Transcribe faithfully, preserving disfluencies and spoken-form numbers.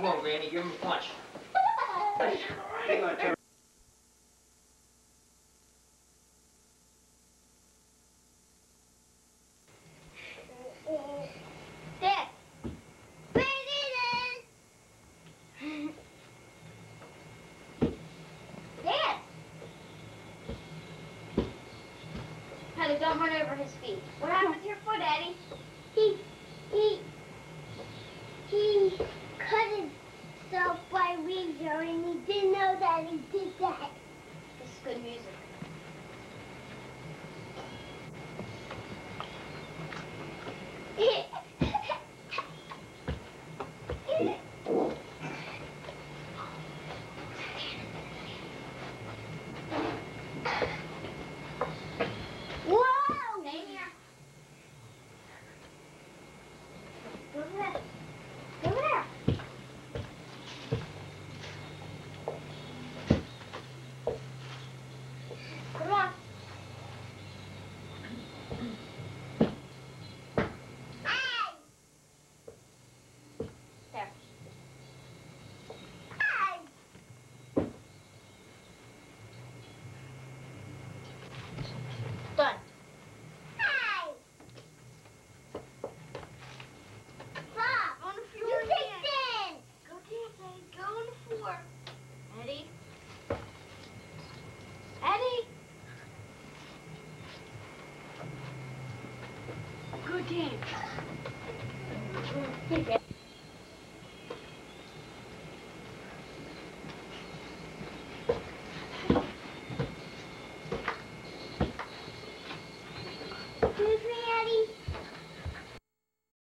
Come on, Granny, give him a punch. Hang on, Terry. Dad! Where is it? Dad! Honey, don't run over his feet. What happened to your foot, Eddie? He, he, he cut himself by razor and he didn't know that he did that. This is good music. Whoa! Stay here. Go over there. Go over there. Come on. There. Done. Stop. On the floor. You kicked in. Go dance, Eddie. Go on the floor. Eddie. Eddie. Good dance.